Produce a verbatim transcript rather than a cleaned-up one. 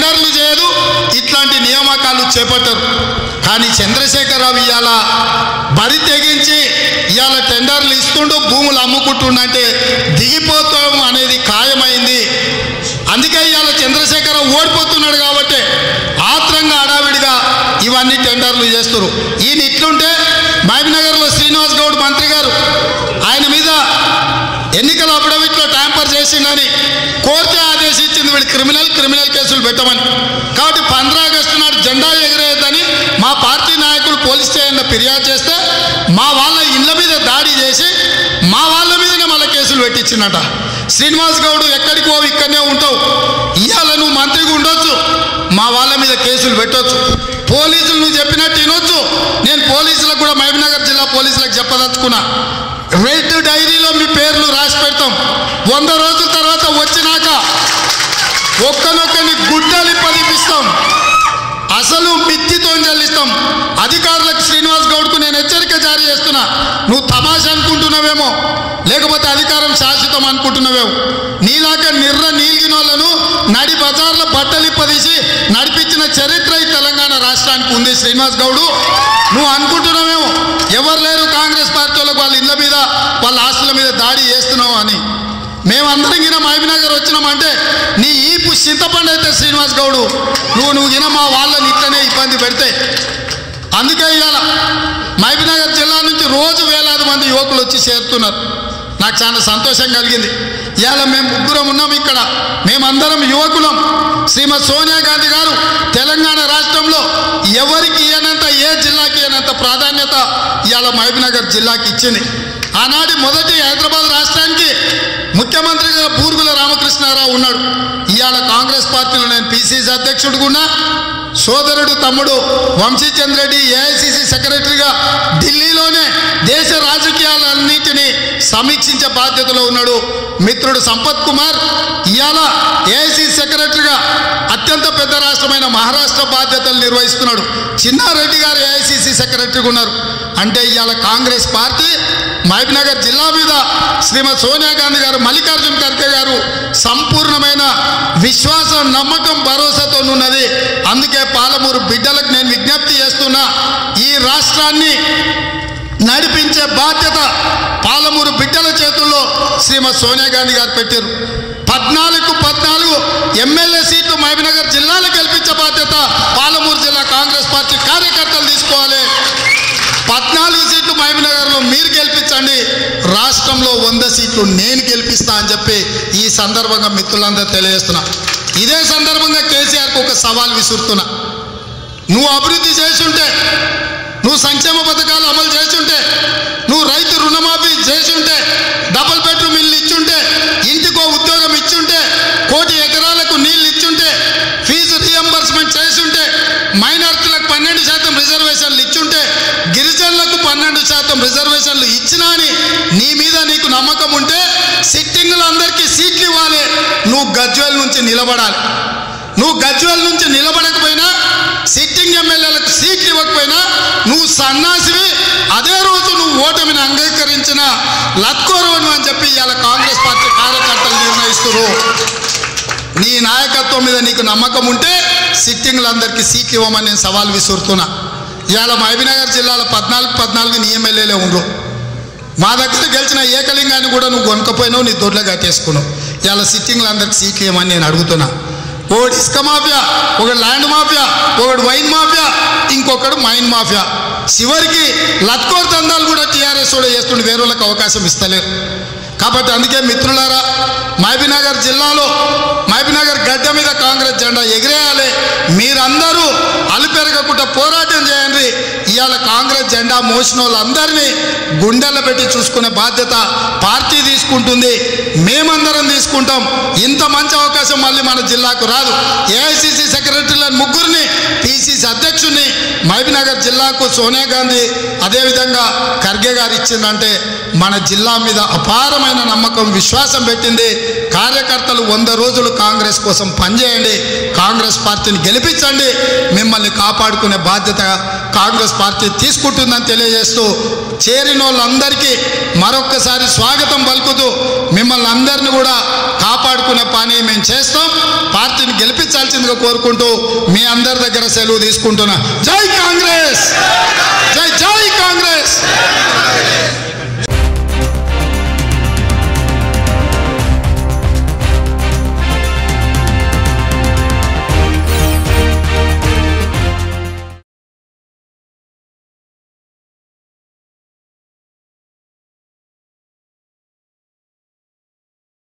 టెండర్లు చేయదు, ఇట్లాంటి నియామకాలు చేపట్టరు. కానీ చంద్రశేఖరరావు ఇవాళ బరి తెగించి ఇవాళ టెండర్లు ఇస్తుండు, భూములు అమ్ముకుంటుండంటే దిగిపోతాం అనేది ఖాయమైంది. అందుకే ఇవాళ చంద్రశేఖరరావు ఓడిపోతున్నాడు కాబట్టి ఆత్రంగా హడావిడిగా ఇవన్నీ టెండర్లు చేస్తారు. ఈయన ఇట్లుంటే మహబూబ్నగర్లో శ్రీనివాస్ గౌడ్ మంత్రి గారు ఆయన మీద ఎన్నికల అఫిడవిట్లో ట్యాంపర్ చేసిండని కోర్టు ఆదేశించింది, వీళ్ళు క్రిమినల్ క్రిమినల్ కేసులు పెట్టమని. కాబట్టి పంద్రా ఆగస్టు నాడు జెండా ఎగరేయద్దని మా పార్టీ నాయకులు పోలీస్ స్టేషన్లో ఫిర్యాదు చేస్తే మా వాళ్ళ ఇళ్ళ మీద దాడి చేసి మా వాళ్ళ మీదనే మళ్ళీ కేసులు పెట్టించిందట. శ్రీనివాస్ గౌడ్ ఎక్కడికి పోవు, ఇక్కడనే ఉంటావు, ఇవాళ నువ్వు మంత్రిగా ఉండొచ్చు, మా వాళ్ళ మీద కేసులు పెట్టవచ్చు, పోలీసులు నువ్వు చెప్పినట్టు వినొచ్చు. నేను పోలీసులకు కూడా మహబూబ్నగర్ జిల్లా పోలీసులకు చెప్పదలుచుకున్నా, రెడ్ డైరీలో మీ పేర్లు రాసి పెడతాం. వంద రోజుల తర్వాత వచ్చినాక ఒక్కనొక్కని గుడ్డలి పదిపిస్తాం, అసలు మిత్తితో చెల్లిస్తాం. అధికారులకు శ్రీనివాస్ గౌడ్కు నేను హెచ్చరిక జారీ చేస్తున్నా, నువ్వు తమాషా అనుకుంటున్నావేమో, లేకపోతే అధికారం శాశ్వతం అనుకుంటున్నావేమో. నీలాగా నిర్ర నీలిగిన వాళ్ళను నడి బజార్లో బట్టలిప్పదీసి నడిపించిన చరిత్ర ఈ తెలంగాణ రాష్ట్రానికి ఉంది శ్రీనివాస్ గౌడు. నువ్వు అనుకుంటున్నావేమో ఎవరు లేరు కాంగ్రెస్ పార్టీ వాళ్ళకు వాళ్ళ ఇళ్ళ మీద వాళ్ళ ఆస్తుల మీద దాడి చేస్తున్నావు అని. మేమందరం గిన మహబూబ్నగర్ వచ్చినామంటే నీ ఈపు చింతపండు అయితే శ్రీనివాస్ గౌడు, నువ్వు నువ్వు గిన మా వాళ్ళని ఇట్లనే ఇబ్బంది పెడితే. అందుకే ఇవాళ మహబూబ్నగర్ జిల్లా నుంచి రోజు వేలాది మంది యువకులు వచ్చి చేరుతున్నారు. నాకు చాలా సంతోషం కలిగింది. ఇవాళ మేము ముగ్గురం ఉన్నాం ఇక్కడ, మేమందరం యువకులం. శ్రీమతి సోనియా గాంధీ గారు తెలంగాణ రాష్ట్రంలో ఎవరికి ఇవ్వనంత, ఏ జిల్లాకి ఇవ్వనంత ప్రాధాన్యత ఇవాళ మహబూబ్నగర్ జిల్లాకి ఇచ్చింది. ఆనాటి మొదటి హైదరాబాద్ రాష్ట్రానికి ముఖ్యమంత్రిగా బూరుగుల రామకృష్ణారావు ఉన్నాడు. ఇవాళ కాంగ్రెస్ పార్టీలో నేను పిసిసి అధ్యక్షుడిగా ఉన్నా, సోదరుడు తమ్ముడు వంశీచంద్ర రెడ్డి ఏఐసిసి సెక్రటరీగా ఢిల్లీలోనే దేశ రాజకీయాలన్నింటినీ సమీక్షించే బాధ్యతలో ఉన్నాడు. మిత్రుడు సంపత్ కుమార్ ఇవాళ ఏఐసిసి సెక్రటరీగా అత్యంత పెద్ద రాష్ట్రమైన మహారాష్ట్ర బాధ్యతలు నిర్వహిస్తున్నాడు. చిన్నారెడ్డి గారు ఏఐసిసి సెక్రటరీగా ఉన్నారు. అంటే ఇవాళ కాంగ్రెస్ పార్టీ మహబూబ్నగర్ జిల్లా మీద శ్రీమతి సోనియా గాంధీ గారు, మల్లికార్జున్ ఖర్గే గారు సంపూర్ణమైన విశ్వాసం, నమ్మకం, భరోసాతో ఉన్నది. అందుకే పాలమూరు బిడ్డలకు నేను విజ్ఞప్తి చేస్తున్నా, ఈ రాష్ట్రాన్ని నడిపించే బాధ్యత పాలమూరు బిడ్డల చేతుల్లో శ్రీమతి సోనియా గాంధీ గారు పెట్టారు. పద్నాలుగు పద్నాలుగు ఎమ్మెల్యే సీట్లు మహబూబ్నగర్ జిల్లాలో గెలిపించే బాధ్యత పాలమూరు జిల్లా కాంగ్రెస్ పార్టీ కార్యకర్తలు తీసుకోవాలి. పద్నాలుగు సీట్లు మహబూబ్నగర్లో మీరు గెలిపించండి, రాష్ట్రంలో వంద సీట్లు నేను గెలిపిస్తా అని చెప్పి ఈ సందర్భంగా మిత్రులందరూ తెలియజేస్తున్నా. ఇదే సందర్భంగా కేసీఆర్కి ఒక సవాల్ విసురుతున్నా. నువ్వు అభివృద్ధి చేసుంటే, నువ్వు సంక్షేమ పథకాలు అమలు చేసుంటే, నువ్వు రైతు రుణమాఫీ చేసుంటే, డబుల్ బెడ్రూమ్ ఇల్లు ఇచ్చుంటే, ఇంటికో ఉద్యోగం ఇచ్చుంటే, కోటి ఎకరాలకు నీళ్ళు ఇచ్చుంటే, ఫీజు రియంబర్స్మెంట్ చేసుంటే, మైనార్టీలకు పన్నెండు శాతం రిజర్వేషన్లు ఇచ్చుంటే, గిరిజనులకు పన్నెండు శాతం రిజర్వేషన్లు ఇచ్చినా అని నీ మీద నీకు నమ్మకం ఉంటే సిట్టింగ్లు అందరికీ సీట్లు ఇవ్వాలి. నువ్వు గజ్వేల్ నుంచి నిలబడాలి. నువ్వు గజ్వేల్ నుంచి నిలబడకపోయినా, సిట్టింగ్ ఎమ్మెల్యేలకు సీట్లు ఇవ్వకపోయినా నువ్వు సన్నాసివి. అదే రోజు నువ్వు ఓటమిని అంగీకరించిన లత్కోరువను అని చెప్పి ఇవాళ కాంగ్రెస్ పార్టీ కార్యకర్తలు నిర్ణయిస్తున్నారు. నీ నాయకత్వం మీద నీకు నమ్మకం ఉంటే సిట్టింగ్లందరికీ సీట్లు ఇవ్వమని నేను సవాల్ విసురుతున్నా. ఇవాళ మహబూబ్నగర్ జిల్లాలో పద్నాలుగు పద్నాలుగు నీ ఎమ్మెల్యేలే ఉండరు. మా దగ్గర గెలిచిన ఏకలింగాన్ని కూడా నువ్వు కొనుక్కపోయినావు, నీ దొడ్లో కట్టేసుకున్నావు. ఇవాళ సిట్టింగ్లందరికీ సీట్లు ఇవ్వమని నేను అడుగుతున్నా. ఒకడు ఇసుక మాఫియా, ఒకడు ల్యాండ్ మాఫియా, ఒకడు వైన్ మాఫియా, ఇంకొకడు మైన్ మాఫియా. చివరికి లత్కోర్ దందాలు కూడా టీఆర్ఎస్ కూడా చేస్తుండే, వేరే వాళ్ళకి అవకాశం ఇస్తలేరు. కాబట్టి అందుకే మిత్రులారా, మహబూబ్నగర్ జిల్లాలో మహబూబ్నగర్ గడ్డ మీద కాంగ్రెస్ జెండా ఎగిరేయాలి. మీరందరూ అలుపెరగకుండా పోరాటం చేయండి. ఇవాళ కాంగ్రెస్ జెండా మోసిన వాళ్ళందరినీ గుండెల్లో పెట్టి చూసుకునే బాధ్యత పార్టీ తీసుకుంటుంది, మేమందరం తీసుకుంటాం. ఇంత మంచి అవకాశం మళ్ళీ మన జిల్లాకు రాదు. ఏఐసిసి సెక్రటరీలను ముగ్గురిని, పిసిసి అధ్యక్షుడిని మహబూబ్నగర్ జిల్లాకు సోనియా గాంధీ అదేవిధంగా ఖర్గే గారు ఇచ్చిందంటే మన జిల్లా మీద అపారమైన నమ్మకం, విశ్వాసం పెట్టింది. కార్యకర్తలు వంద రోజులు కాంగ్రెస్ కోసం పనిచేయండి, కాంగ్రెస్ పార్టీని గెలిపించండి. మిమ్మల్ని కాపాడుకునే బాధ్యత కాంగ్రెస్ పార్టీ తీసుకుంటుందని తెలియజేస్తూ చేరిన వాళ్ళందరికీ మరొక్కసారి స్వాగతం పలుకుతూ మిమ్మల్ని అందరినీ కూడా కాపాడు కాపాడుకునే పని మేము చేస్తాం. పార్టీని గెలిపించాల్సిందిగా కోరుకుంటూ మీ అందరి దగ్గర సెలవు తీసుకుంటున్నా. జై కాంగ్రెస్, జై జై కాంగ్రెస్.